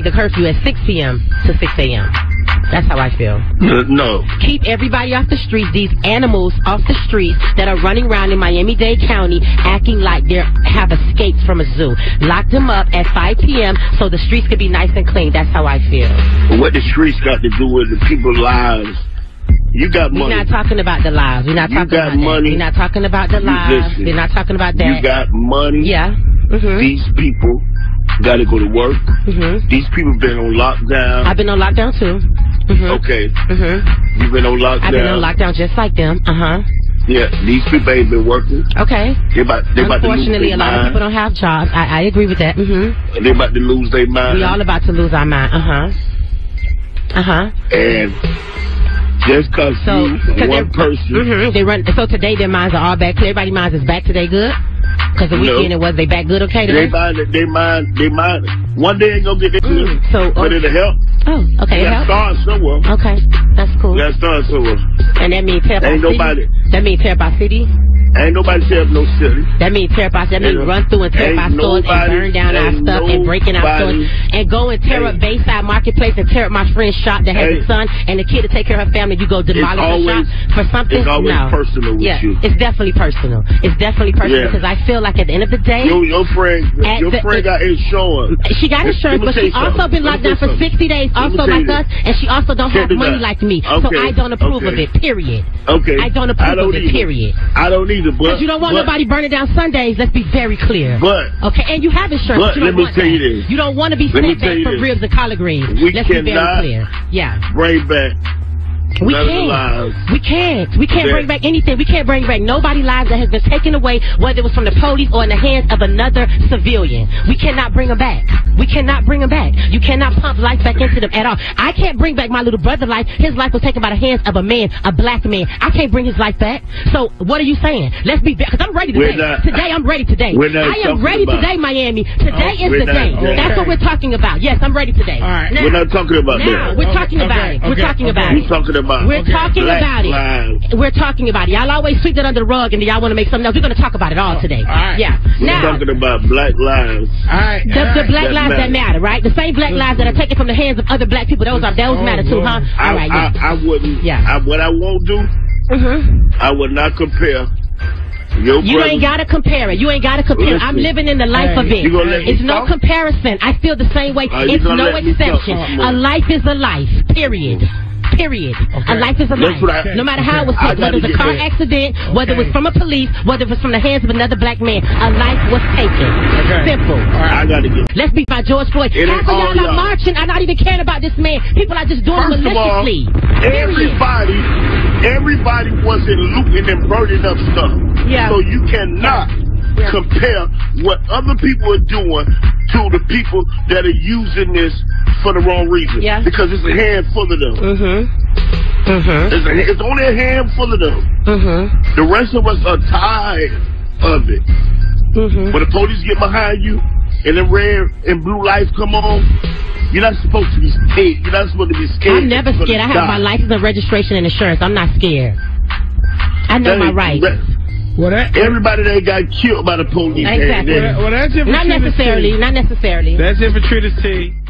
the curfew at 6 p.m. to 6 a.m. That's how I feel. No. Keep everybody off the streets, these animals off the streets that are running around in Miami-Dade County acting like they have escaped from a zoo. Lock them up at 5 p.m. so the streets can be nice and clean. That's how I feel. What the streets got to do with the people's lives? You got money. We're not talking about the lives. We're not talking about that. We're not talking about the lives. We're not talking about that. You got money. Yeah. These people got to go to work. These people been on lockdown. I've been on lockdown too. Okay. You've been on lockdown. I've been on lockdown just like them. Yeah, these people ain't been working. Okay. They about Unfortunately, to lose a lot of people don't have jobs. I agree with that. And they about to lose their mind. We all about to lose our mind. And just because one person. They run. So today their minds are all back. Everybody's minds is back today good? Because the weekend, was they back good okay today? They mind. One day ain't gonna get it good. But it'll help. Oh, okay. You gotta start somewhere. Okay, that's cool. You gotta start somewhere. And that means tear up City? That means tear up City? Ain't nobody tear up no city. That means tear up. That means run through and tear up our stores and burn down our stuff and break in our stores and go and tear up Bayside Marketplace and tear up my friend's shop that has a son and a kid to take care of her family. You go demolish the shop for something? It's always personal with you. It's definitely personal. It's definitely personal because I feel like at the end of the day, your friend got insurance. She got insurance, but she also been locked down for 60 days, also like us, and she also don't have money like me. So I don't approve of it. Period. Okay. I don't approve of it. Period. I don't either. Because you don't want nobody burning down Sundays. Let's be very clear. Okay, and you have insurance. But you don't let me tell you this. You don't want to be sent back for ribs and collard greens. Let's be very clear. Yeah. Bring back. We can't bring back anything. We can't bring back nobody's lives that has been taken away, whether it was from the police or in the hands of another civilian. We cannot bring them back. We cannot bring them back. You cannot pump life back into them at all. I can't bring back my little brother's life. His life was taken by the hands of a man, a black man. I can't bring his life back. So what are you saying? Let's be back, because I'm ready today. Today I'm ready today. I am ready today, Miami. Today is the day. That's what we're talking about. Yes, I'm ready today. All right. Now, we're not talking about that. We're talking about it. We're talking about it. We're talking about it. We're talking about it. Y'all always sweep that under the rug and y'all want to make something else. We're going to talk about it all today. Yeah. We're talking about black lives. The black lives that matter, right? The same black lives that are taken from the hands of other black people. Those matter too, huh? All right, I wouldn't. What I won't do, I would not compare. You ain't got to compare it. You ain't got to compare it. I'm living in the life of it. It's no comparison. I feel the same way. It's no exception. A life is a life, period. Period. A life is a life. No matter how it was taken, whether it was a car accident, whether it was from a police, whether it was from the hands of another black man, a life was taken. Simple. I gotta get. Let's be by George Floyd. Half of y'all are marching. I'm not even caring about this man. People are just doing it maliciously. Everybody wasn't looting and burning up stuff. So you cannot compare what other people are doing to the people that are using this for the wrong reason. Because it's a handful of them. It's only a handful of them. The rest of us are tired of it. When the police get behind you and the red and blue lights come on, you're not supposed to be scared. You're not supposed to be scared. I'm never scared. I have my license and registration and insurance. I'm not scared. I know my rights. Everybody that got killed by the police. Exactly. Well, that's not necessarily. Not necessarily. That's infantry to see.